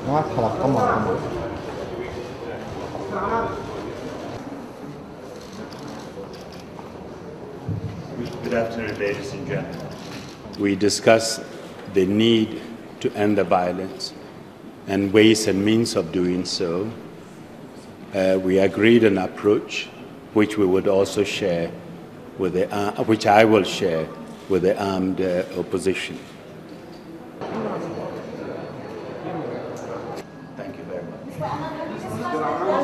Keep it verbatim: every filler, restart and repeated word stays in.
come on, come on. Good afternoon, ladies and gentlemen. We discussed the need to end the violence and ways and means of doing so. Uh, we agreed an approach which we would also share with the, uh, which I will share with the armed uh, opposition. Thank you very much.